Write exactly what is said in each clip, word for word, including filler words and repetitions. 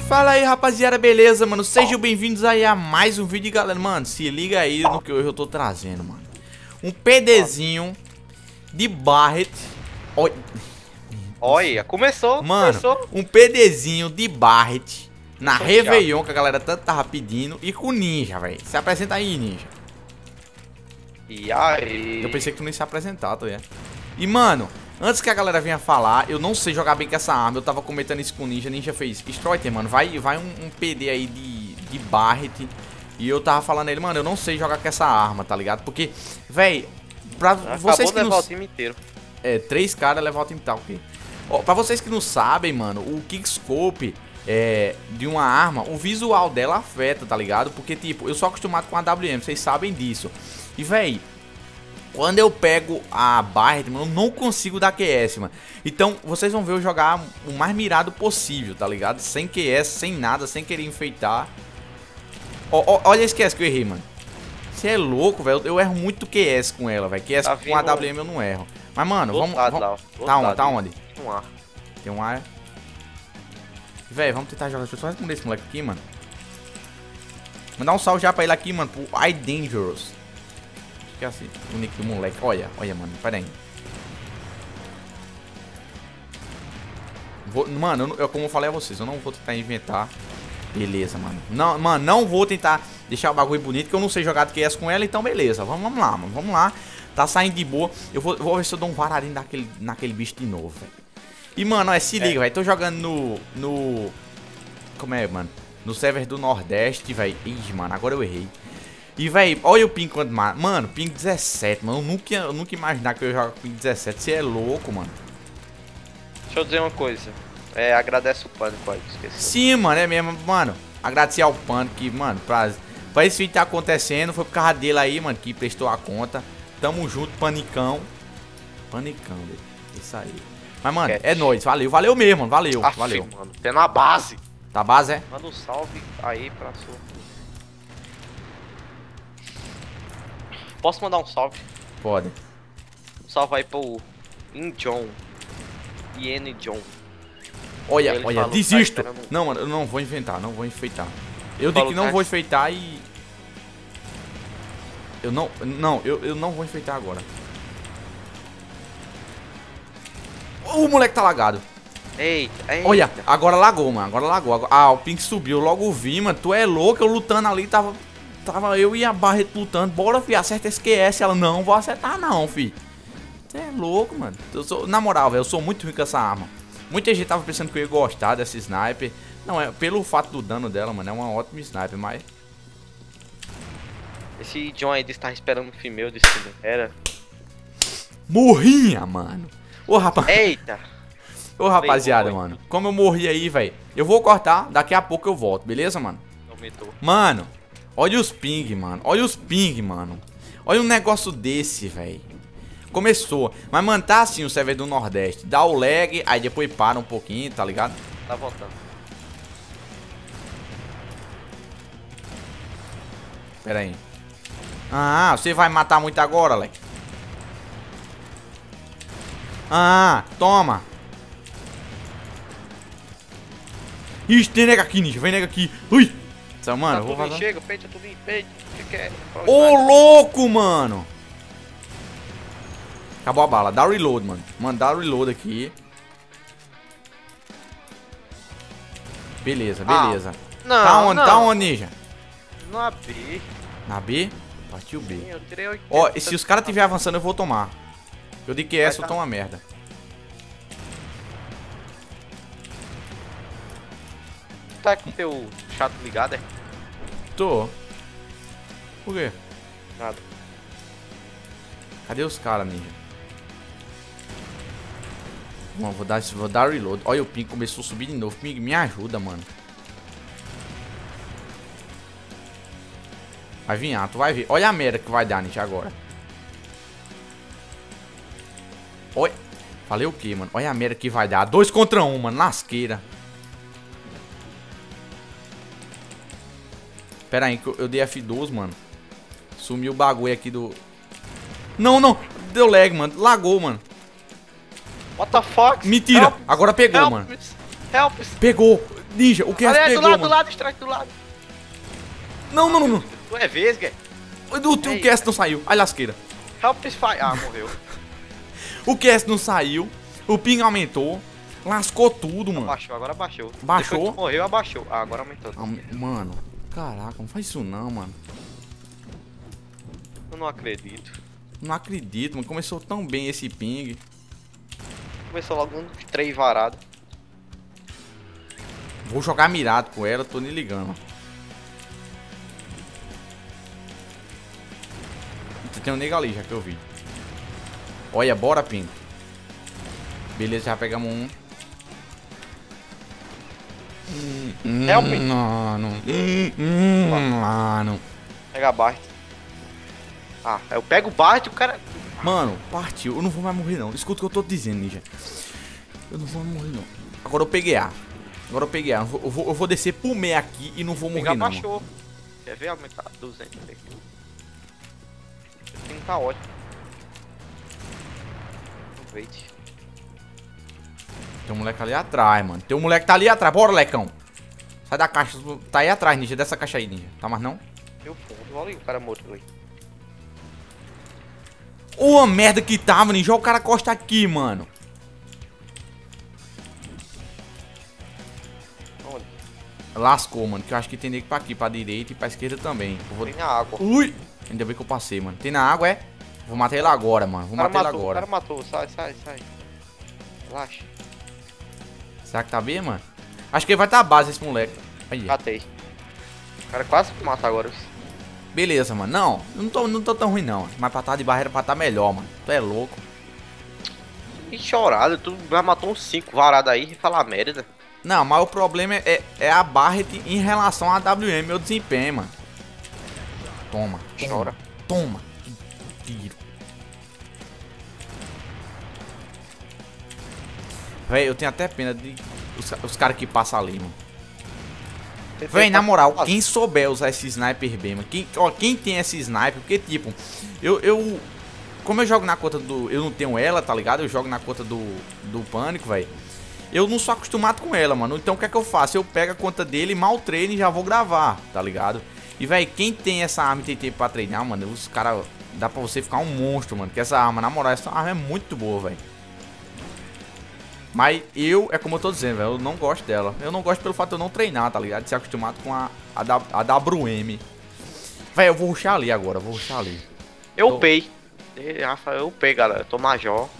Fala aí, rapaziada, beleza, mano? Sejam bem-vindos aí a mais um vídeo, galera. Mano, se liga aí no que hoje eu tô trazendo, mano. Um PDzinho de Barret. Olha, Olha, começou, mano, começou. Um PDzinho de Barret na Réveillon, que a galera tanto tava pedindo. E com Ninja, velho. Se apresenta aí, Ninja. E aí? Eu pensei que tu não ia se apresentar, tu ia. E, mano, antes que a galera venha falar, eu não sei jogar bem com essa arma. Eu tava comentando isso com o Ninja. Ninja fez, Stroiter, mano, vai, vai um, um P D aí de, de Barret. E eu tava falando a ele, mano, eu não sei jogar com essa arma, tá ligado? Porque, véi, pra Acabou vocês que levar não... o time inteiro. É, três caras levar o time tal, ok? Ó, pra vocês que não sabem, mano, o Kickscope é, de uma arma, o visual dela afeta, tá ligado? Porque, tipo, eu sou acostumado com a W M, vocês sabem disso. E, véi, quando eu pego a Barret, mano, eu não consigo dar Q S, mano. Então, vocês vão ver eu jogar o mais mirado possível, tá ligado? Sem Q S, sem nada, sem querer enfeitar. Ó, ó, olha esse Q S que eu errei, mano. Você é louco, velho. Eu erro muito Q S com ela, velho. Q S Tá com a vindo W M eu não erro. Mas, mano, do vamos... lado, vamos... lá, ó. Tá onde? lado, Tá onde? Tem um ar. Tem um ar. Véi, vamos tentar jogar. Deixa eu só responder esse moleque aqui, mano. Mandar um salve já pra ele aqui, mano. Pro iDangerous. Que é assim, o nick do moleque. Olha, olha, mano. Pera aí. Vou, mano, eu, eu, como eu falei a vocês, eu não vou tentar inventar. Beleza, mano. Não, mano, não vou tentar deixar o bagulho bonito, que eu não sei jogar de Q S com ela, então beleza. Vamos, vamos lá, mano. Vamos lá. Tá saindo de boa. Eu vou, vou ver se eu dou um vararinho naquele, naquele bicho de novo, velho. E, mano, ó, se liga, é. velho. Tô jogando no. No. Como é, mano? No server do Nordeste, velho. Ih, mano, agora eu errei. E, velho, olha o ping quanto mais. Mano, ping dezessete, mano. Eu nunca, eu nunca imaginar que eu ia jogar com ping dezessete. Você é louco, mano. Deixa eu dizer uma coisa. É, agradece o Pânico aí, esqueci. Sim, mano, é mesmo, mano. Agradecer ao Pânico que, mano, pra, pra esse vídeo tá acontecendo. Foi por causa dele aí, mano, que prestou a conta. Tamo junto, Panicão. Panicão, velho. Isso aí. Mas, mano, Cat. é nóis. Valeu, valeu mesmo, mano. Valeu, Aff, valeu. Mano, tem na base. Tá base, é? Manda um salve aí pra sua. Posso mandar um salve? Pode. Um salve aí pro Injon. Ian John. Olha, Ele olha, falou, desisto. tá esperando... Não, mano, eu não vou inventar, não vou enfeitar. Eu Falou, digo que não tá... vou enfeitar e... Eu não, não, eu, eu não vou enfeitar agora. O moleque tá lagado. Eita, eita. Olha, agora lagou, mano, agora lagou. Ah, o ping subiu, logo vi, mano. Tu é louco, eu lutando ali, tava... Tava eu e a Barret lutando. Bora, fi, acerta esse Q S. Ela, não, vou acertar não, fi. Você é louco, mano. Eu sou, na moral, velho, eu sou muito ruim com essa arma. Muita gente tava pensando que eu ia gostar dessa sniper. Não, é pelo fato do dano dela, mano. É uma ótima sniper, mas... Esse John aí estar esperando o female desse time. Era. Morrinha, mano. Ô, rapaz. Eita. Ô, rapaziada, mano. Como eu morri aí, velho. Eu vou cortar. Daqui a pouco eu volto, beleza, mano? Aumentou. Mano, olha os ping, mano. Olha os ping, mano. Olha um negócio desse, velho. Começou. Mas, mano, tá assim o server do Nordeste. Dá o lag, aí depois para um pouquinho, tá ligado? Tá voltando. Pera aí. Ah, você vai matar muito agora, Leque? Ah, toma. Ixi, tem nega aqui, Ninja. Vem nega aqui. Ui. Só, mano, tá eu vou tudo fazer... Chega, peita, tudo em peito. O que que é? Ô, louco, mano. Acabou a bala. Dá o reload, mano. Mano, dá o reload aqui. Beleza, beleza. Ah, não, tá onde? não. Tá onde, Ninja? Na B. Na B? Partiu B. Sim, eu tirei oitenta. Ó, e se os caras estiverem avançando, eu vou tomar. Eu digo que essa eu tomo uma merda. Tá com o teu chato ligado, é? Tô. Por quê? Nada. Cadê os caras, Ninja? Bom, vou dar, vou dar reload. Olha, o ping começou a subir de novo. Ping, me ajuda, mano. Vai vir, ah, tu vai ver. Olha a merda que vai dar, Ninja, agora. Olha. Falei o que, mano? Olha a merda que vai dar. Dois contra um, mano. Lasqueira. Pera aí, que eu, eu dei F dois, mano. Sumiu o bagulho aqui do... Não, não. Deu lag, mano. Lagou, mano. What the fuck? Mentira. Help. Agora pegou, Help mano. me. Help. Pegou. Ninja, o Cass Olha aí, pegou, do lado, mano. do lado, strike do lado. Não, não, não, não. Tu é vesga? O, o, o Cass não saiu. Ai, lasqueira. Help this fight. Ah, morreu. O Cass não saiu. O ping aumentou. Lascou tudo, mano. Abaixou, agora abaixou. Baixou? Depois que morreu, abaixou. Ah, agora aumentou. Ah, mano, caraca, não faz isso não, mano. Eu não acredito. Não acredito, mano. Começou tão bem esse ping. Começou logo uns três varados. Vou jogar mirado com ela, tô nem ligando. Tem um nego ali, já que eu vi. Olha, bora, ping. Beleza, já pegamos um. Help me. Mano. Mano. Pega a Bart. Ah, eu pego o Bart e o cara... Mano, partiu. Eu não vou mais morrer, não. Escuta o que eu tô dizendo, Ninja. Eu não vou mais morrer, não. Agora eu peguei A. Agora eu peguei A. Eu vou, eu vou, eu vou descer pro meio aqui e não vou morrer, Pegar não. baixou. Quer ver aumentar? duzentos aqui. Tem que tá ótimo. Aproveite. Tem um moleque ali atrás, mano. Tem um moleque que tá ali atrás. Bora, lecão. Sai da caixa. Tá aí atrás, Ninja. Dessa caixa aí, Ninja. Tá mais não? Meu fundo. Olha aí o cara morto ali. Ô, a merda que tava, Ninja. Olha o cara costa aqui, mano. Onde? Lascou, mano. Que eu acho que tem nego pra aqui, pra direita e pra esquerda também. Eu vou... Tem na água. Ui! Ainda bem que eu passei, mano. Tem na água, é? Vou matar ele agora, mano. Vou O cara matar ele matou, o agora. cara matou. Sai, sai, sai. Relaxa. Será que tá bem, mano? Acho que ele vai tá base, esse moleque. Aí. Matei. O cara quase me mata agora. Beleza, mano. Não, eu não tô, não tô tão ruim, não. Mas pra tá de barreira pra tá melhor, mano. Tu é louco. Que chorada. Tu já matou uns cinco varados aí e falar merda. Não, mas o problema é, é a Barret em relação à W M, meu desempenho, mano. Toma. Chora. Toma. Tiro. Véi, eu tenho até pena de os, os caras que passam ali, mano. Véi, na moral, quem souber usar esse sniper bem, mano. Quem, ó, quem tem esse sniper, porque tipo, eu, eu. Como eu jogo na conta do. Eu não tenho ela, tá ligado? Eu jogo na conta do, do Pânico, véi. Eu não sou acostumado com ela, mano. Então o que é que eu faço? Eu pego a conta dele, mal treino e já vou gravar, tá ligado? E, véi, quem tem essa arma e tem tempo pra treinar, mano, os caras. Dá pra você ficar um monstro, mano. Que essa arma, na moral, essa arma é muito boa, véi. Mas eu, é como eu tô dizendo, velho, eu não gosto dela. Eu não gosto pelo fato de eu não treinar, tá ligado? De ser acostumado com a, a, a W M. Velho, eu vou rushar ali agora, eu vou rushar ali. Eu Tô. upei. Rafa, eu upei, galera. Tô major.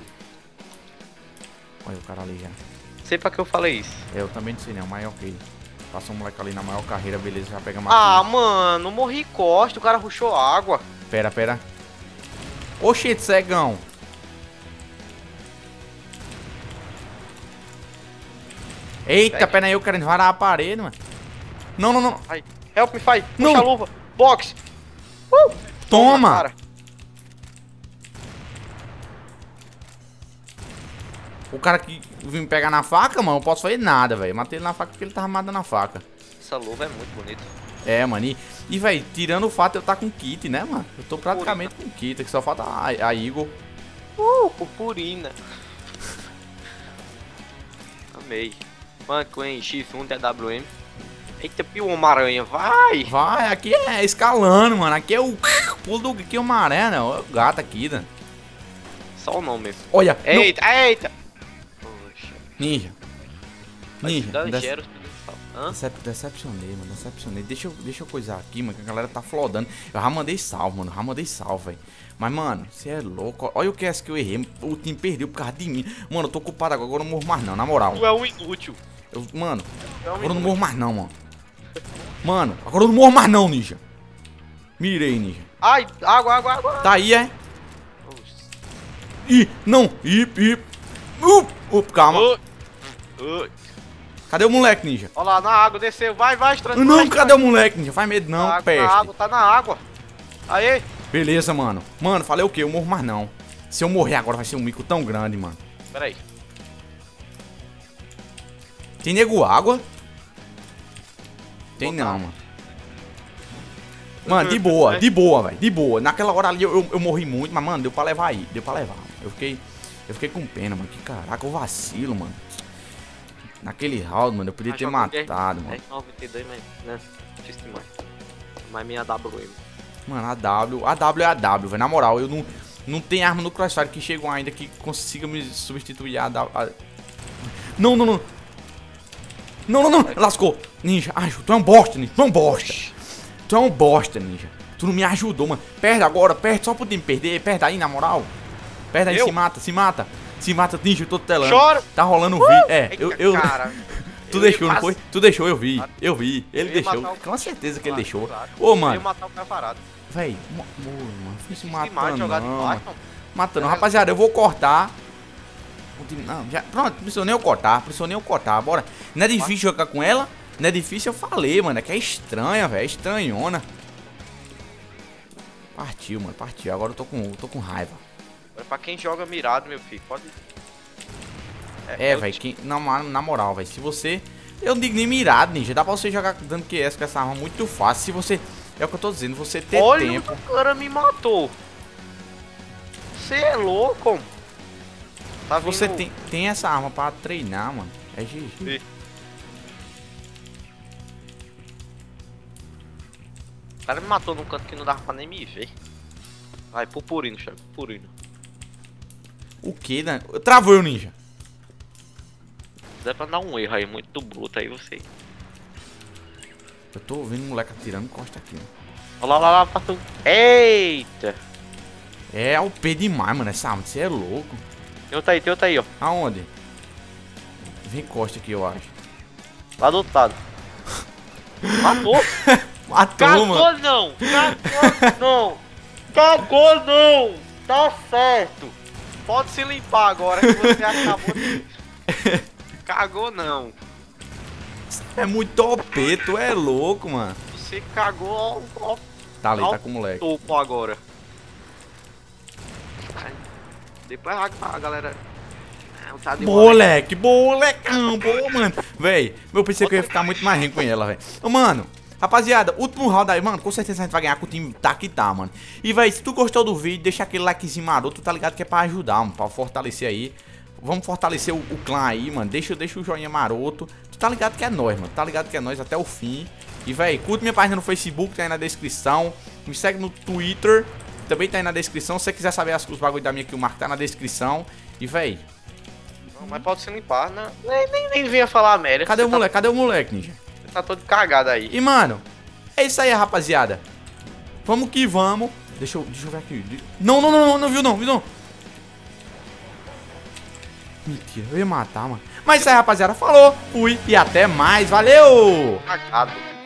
Olha o cara ali já. Sei pra que eu falei isso. Eu também não sei não, mas ok. Passou um moleque ali na maior carreira, beleza, já pega uma. Ah, mano, morri costa, o cara rushou água. Pera, pera. Oxente, cegão. Eita, Pega. pera aí, eu querendo varar a parede, mano. Não, não, não. Ai, help me, fight. Não. Puxa a luva. Box. Uh! Toma. Cara. O cara que vim me pegar na faca, mano, eu não posso fazer nada, velho. Matei ele na faca porque ele tava armado na faca. Essa luva é muito bonita. É, mano. E, e velho, tirando o fato de eu estar com kit, né, mano? Eu tô praticamente com kit, que só falta a, a Eagle. Uh, purpurina. Amei. Mano, Queen, X um, T W M. Eita, pio Homem-Aranha, vai! Vai, aqui é escalando, mano. Aqui é o pulo do que é uma aranha, né? O gato aqui, né? Só o nome mesmo. Olha, Eita, eita! Poxa. no... Ninja. Ninja. Dando Dece... Geros, hã? Decep... Decepcionei, mano. Decepcionei. Deixa eu, deixa eu coisar aqui, mano, que a galera tá flodando. Eu já mandei salve, mano. Eu já mandei salve, velho. Mas, mano, você é louco. Olha o que é que eu errei. O time perdeu por causa de mim. Mano, eu tô culpado agora. Agora eu não morro mais, não. Na moral. Tu é um inútil. Eu, mano, Tu é um agora eu não inútil. morro mais, não, mano. Mano, agora eu não morro mais, não, Ninja. Mirei, Ninja. Ai, água, água, água. Tá aí, é? Oxe. Ih, não. Ih, ih. Uh, uh, calma. Ui, ui. Cadê o moleque, Ninja? Olha lá, na água, desceu. Vai, vai, estranho. Não, cadê o moleque, Ninja? Faz medo, não, na água, peste. na água, tá na água. Aí. Beleza, mano. Mano, falei o quê? Eu morro mais, não. Se eu morrer agora vai ser um mico tão grande, mano. Pera aí. Tem nego água? Tem Botar. não, mano. Mano, de boa, de boa, velho. De boa. Naquela hora ali eu, eu, eu morri muito, mas, mano, deu pra levar aí. Deu pra levar. Eu fiquei. Eu fiquei com pena, mano. Que caraca, eu vacilo, mano. Naquele round, mano, eu podia Ah, ter joga matado, mano. dez noventa e dois, mas, né, difícil demais. Mas minha W M. Mano, a W, a W é a W, velho. Na moral, eu não, não tem arma no Crossfire que chegou ainda que consiga me substituir a W. A... Não, não, não. Não, não, não. Lascou. Ninja, ai, tu é um bosta, Ninja. Tu é um bosta. Tu é um bosta, Ninja. Tu não me ajudou, mano. Perde agora, perde só pro time perder. Perde aí, na moral. Perde aí, Eu? se mata, se mata. Se mata, Ninja, eu tô telando. Choro. Tá rolando o vídeo. É, Eita, eu... eu... cara. Tu Eu deixou, ia não foi? Tu deixou, eu vi. Eu vi. Ele Eu ia deixou. matar o- Com certeza que ele Claro, deixou. claro. Ô, Eu ia mano. matar o cara parado. Véi, mo- mo- mano, fiz Se matando mata, jogar de não, baixo, mano. não. Matando, É. rapaziada, eu vou cortar. O time- Não, já, pronto, não precisou nem eu cortar, não precisou nem eu cortar, bora. Não é difícil jogar com ela, não é difícil, eu falei, mano, é que é estranha, velho, é estranhona. Partiu, mano, partiu, agora eu tô com, tô com raiva. É pra quem joga mirado, meu filho, pode... É, eu- velho, que- na, na moral, velho, se você... Eu não digo nem mirado, Ninja, dá pra você jogar dando Q S com essa arma muito fácil, se você... É o que eu tô dizendo, você ter Olha, tempo... o cara me matou. Você é louco? Tá vindo... Você tem, tem essa arma pra treinar, mano, é G G. Sim. O cara me matou num canto que não dava pra nem me ver. Vai, purpurino, chefe, purpurino. O que, né? Travou o Ninja. Dá pra dar um erro aí, muito bruto aí você. Eu tô ouvindo o moleque atirando costa aqui, mano. Olha lá, lá, lá, passou. Eita! É o P demais, mano, essa arma, você é louco. Tem outra aí, tem outra aí, ó. Aonde? Vem costa aqui, eu acho. Lá do outro lado. Matou! Matou, Cagou mano. não! Cagou não! Cagou não! Tá certo! Pode se limpar agora que você acabou de... Cagou não! É muito O P, tu é louco, mano. Você cagou ao, ao Tá ali, Ao tá com o moleque. topo agora. Ai, depois a, a galera... É, tá de Moleque, molecão, boa, mano. Véi, eu pensei que eu ia ficar muito mais rico com ela, velho. Ô, mano, rapaziada, último round aí, mano, com certeza a gente vai ganhar com o time tá que tá, mano. E, véi, se tu gostou do vídeo, deixa aquele likezinho maroto, tá ligado que é pra ajudar, mano, pra fortalecer aí. Vamos fortalecer o, o clã aí, mano. Deixa, deixa o joinha maroto. Tu tá ligado que é nóis, mano. Tá ligado que é nóis até o fim. E, véi, curte minha página no Facebook, tá aí na descrição. Me segue no Twitter, também tá aí na descrição. Se você quiser saber as, os bagulho da minha que o Marco tá na descrição. E, véi, Não, mas pode se limpar, né? Nem, nem, nem vinha falar merda. cadê você o moleque? Cadê o moleque, Ninja? Tá, você tá todo cagado aí. E, mano, é isso aí, rapaziada. Vamos que vamos. Deixa eu, deixa eu ver aqui. Não, não, não, não, não viu não, viu não. Mentira, eu ia matar, mano. Mas é isso aí, rapaziada. Falou, fui e até mais. Valeu! Cagado.